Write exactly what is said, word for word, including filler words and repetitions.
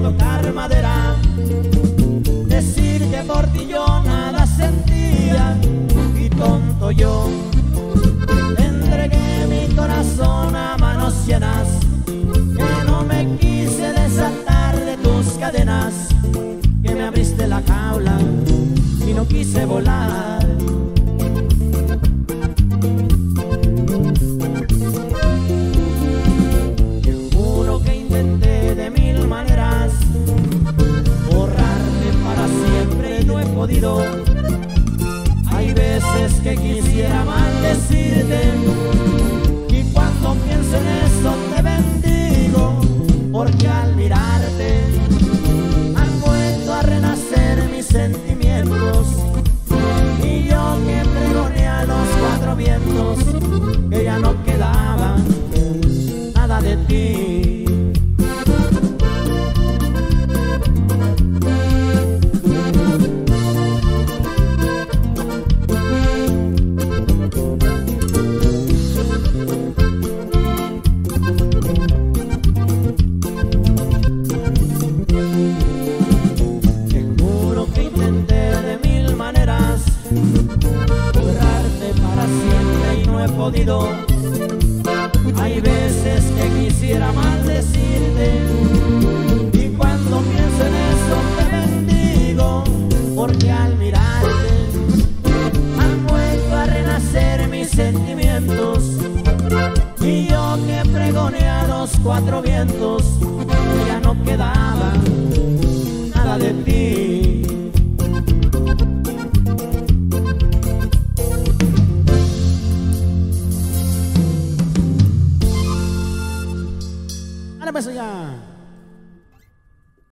tocar madera, decir que por ti yo nada sentía, y tonto yo entregué mi corazón a manos llenas, que no me quise desatar de tus cadenas, que me abriste la jaula y no quise volar. Te juro que intenté de mil maneras borrarte para siempre y no he podido. Hay veces que quisiera maldecirte y cuando pienso en eso te bendigo, porque al mirarte han vuelto a renacer mis sentimientos, y yo que pregoné a los cuatro vientos que ya no quedaba nada de ti. Borrarte para siempre y no he podido. Hay veces que quisiera maldecirte y cuando pienso en eso te bendigo, porque al mirarte han vuelto a renacer mis sentimientos, y yo que pregoné a los cuatro vientos que ya no quedaba nada de ti. Ahora pues ya.